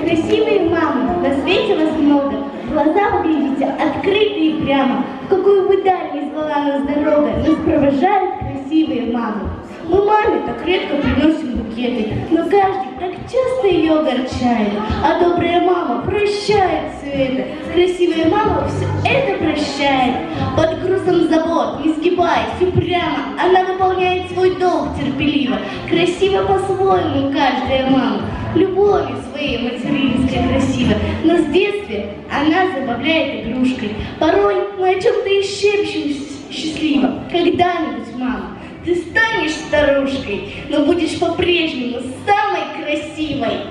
Красивые мамы, на свете вас много. Глаза вы видите открытые и прямо. В какую бы даль ни звала нас дорога, нас провожают красивые мамы. Мы маме так редко приносим букеты, но каждый так часто ее огорчает. А добрая мама прощает все это. Красивая мама все это прощает. Под грузом забот, не сгибаясь упрямо, она выполняет свой долг терпеливо. Красиво по-своему каждая мама, любовью своей материнской красиво. Но с детства она забавляет игрушкой. Порой мы о чем-то и шепчемся счастливо. Когда-нибудь, мама, ты станешь старушкой, но будешь по-прежнему самой красивой.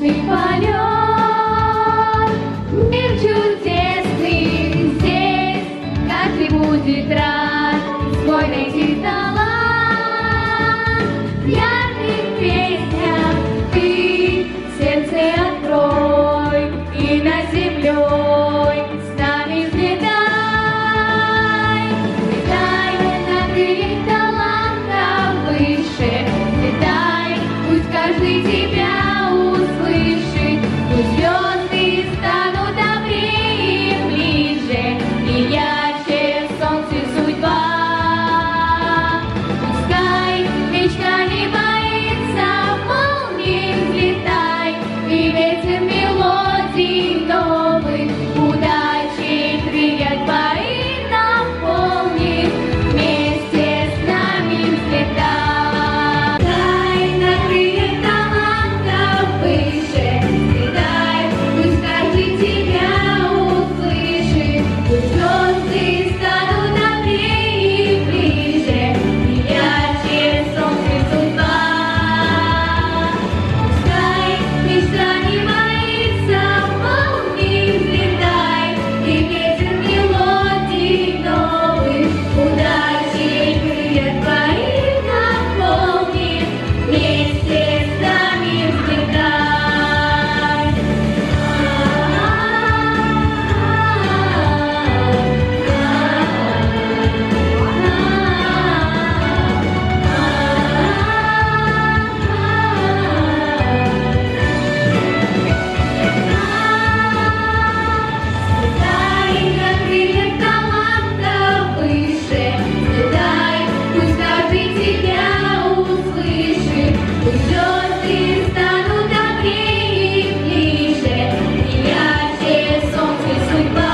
бесконечный полет. Мир чудесный здесь, каждый будет рад свой найти талант. В ярких песнях ты сердце открой и над землей с нами взлетай. Взлетай на крыльях таланта выше, взлетай, пусть каждый тебя услышит, пусть звезды станут добрее и ближе, и ярче солнце судьба. Пускай мечта не боится молний, взлетай, и ветер мелодий новых удачи крылья твои наполнит, вместе с нами взлетай. Дай на крыльях таланта выше, взлетай, пусть каждый тебя услышит, пусть звезды станут добрее и ближе, и ярче солнце судьба. Пускай мечта не боится молний, взлетай, и ветер мелодий новых удачи крылья твои наполнит, вместе с нами взлетай. Взлетай на крыльях таланта выше, взлетай, пусть каждый тебя услышит, пусть звезды станут добрее и ближе, и ярче солнце судьба.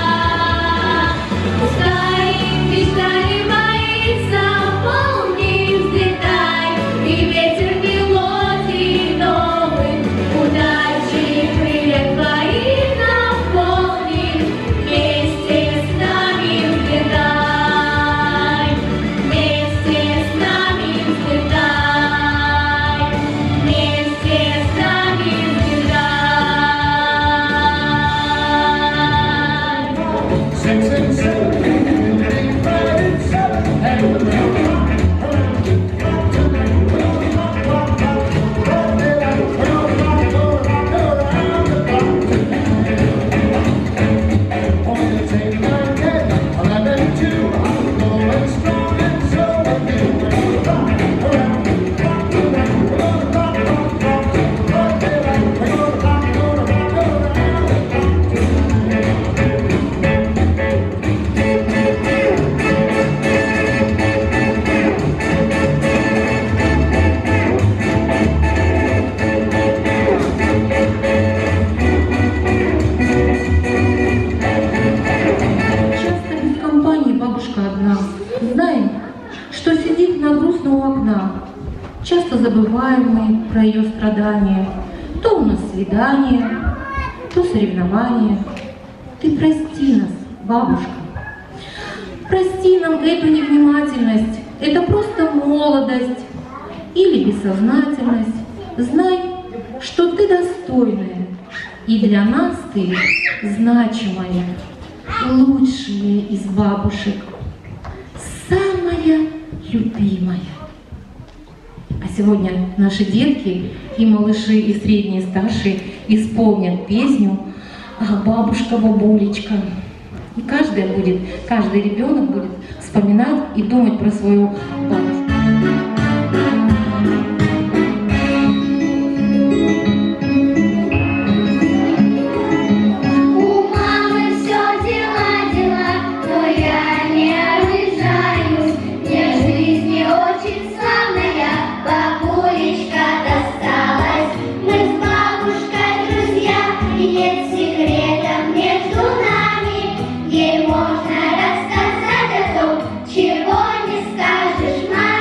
Пускай мечта не боится молний, взлетай, и ветер мелодий новых удачи крылья твои наполнит, вместе с нами взлетай, вместе с нами взлетай, вместе с нами взлетай. Six and seven, 8, 5 and 7, and Часто без компании бабушка одна. Знаем, что сидит на грустном у окна. Часто забываем мы про ее страдания. То у нас свидание, то соревнование. Ты прости нас, бабушка. Прости нам эту невнимательность. Это просто молодость или бессознательность. Знай, что ты достойная, и для нас ты значимая, лучшая из бабушек, самая любимая. А сегодня наши детки и малыши, и средние, и старшие исполнят песню «Ах, бабушка, бабулечка». И каждый ребенок будет вспоминать и думать про свою бабушку. Ей можно рассказать о том, чего не скажешь, мама.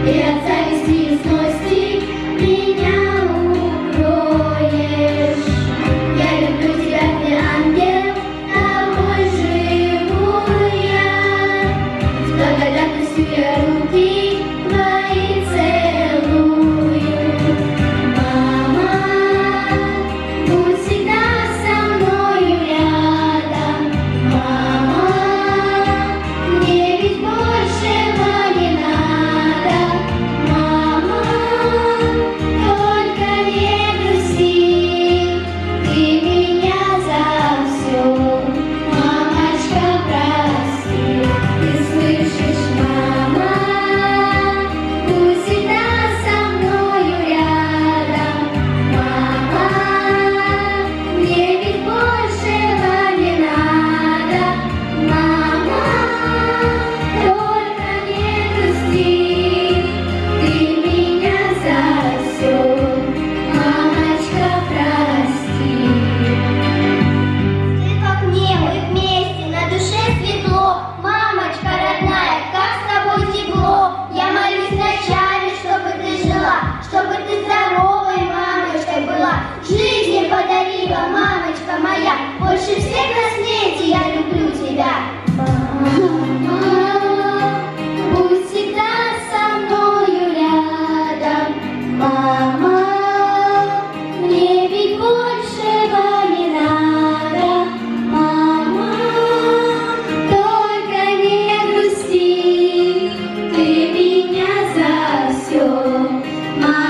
и от зависти и злости меня укроешь. Я люблю тебя, ты ангел, тобой живу я. С благодарностью я руки твои целую. Мама, будь всегда со мною рядом. Мама, мне ведь большего не надо. Мама, только не грусти, ты меня за все, мамочка, прости. Ты слышишь, мама, будь всегда со мною рядом. Мама, мне ведь большего не надо. Мама, только не грусти, ты меня за все, мамочка, прости. Ты как мне, мы вместе, на душе светло. Мамочка родная, как с тобой тепло. Я молюсь вначале, чтобы ты жила, чтобы ты здоровой мамочкой была. Жизнь подарила, мамочка моя, больше всех на свете я люблю тебя. Мама, будь всегда со мною рядом. Мама, мне ведь большего не надо. Мама, только не грусти, ты меня за все,